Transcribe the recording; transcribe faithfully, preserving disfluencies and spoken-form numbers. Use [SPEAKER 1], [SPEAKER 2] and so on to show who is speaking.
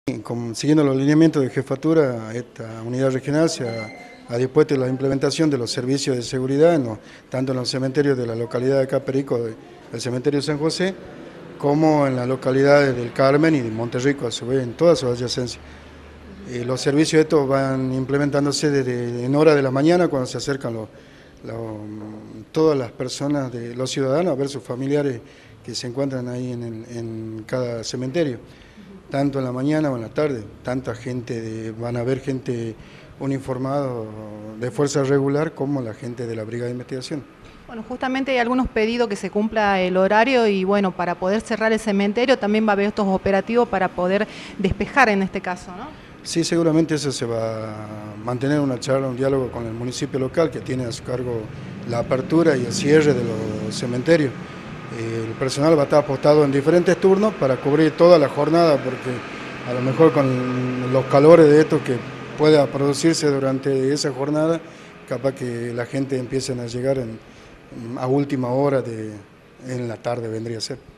[SPEAKER 1] Como, siguiendo los lineamientos de jefatura, esta unidad regional se ha, ha dispuesto la implementación de los servicios de seguridad, en los, tanto en los cementerios de la localidad de Caperico, del cementerio de San José, como en las localidades del Carmen y de Monterrico, a su vez, en todas sus adyacencias. Eh, los servicios estos van implementándose desde en hora de la mañana, cuando se acercan los, los, todas las personas, de los ciudadanos, a ver sus familiares que se encuentran ahí en, el, en cada cementerio. Tanto en la mañana o en la tarde, tanta gente, de, van a ver gente uniformada de fuerza regular como la gente de la Brigada de Investigación.
[SPEAKER 2] Bueno, justamente hay algunos pedidos que se cumpla el horario y bueno, para poder cerrar el cementerio también va a haber estos operativos para poder despejar en este caso, ¿no? Sí,
[SPEAKER 1] seguramente eso se va a mantener una charla, un diálogo con el municipio local que tiene a su cargo la apertura y el cierre de los cementerios. El personal va a estar apostado en diferentes turnos para cubrir toda la jornada, porque a lo mejor con los calores de esto que pueda producirse durante esa jornada, capaz que la gente empiece a llegar en, a última hora de, en la tarde vendría a ser.